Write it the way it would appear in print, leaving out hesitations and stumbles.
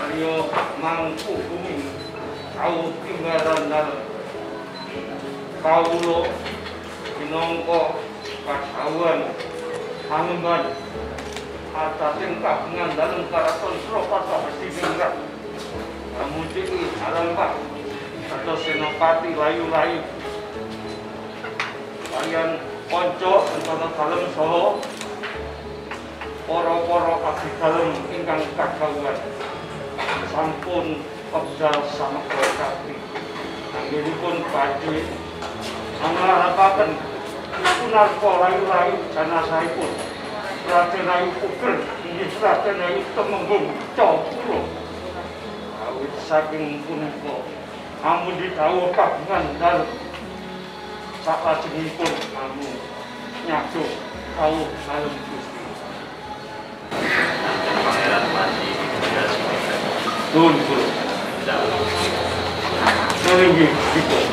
Aryo mangku bumi kau tinggalan dalam kaulo minongko kasawan hangeman atas tingkah dalam karaton Suropata mesti minggat namun ciki alam pak atau senopati layu-layu kalian konco antara dalam soho poro-poro abdi dalam ingkang kagauan sampun obsal sama kelengkapi anggenipun badhe anglarapaken punarko layu-layu janasahipun Raden Ayu Puger inggih Raden Ayu Temenggung Cokuro awit saking punika amun didhawuh kagungan dalem salajengipun amun nyadu kawuh dalem Gusti Pangeran Pati Dun Guru. Terima kasih.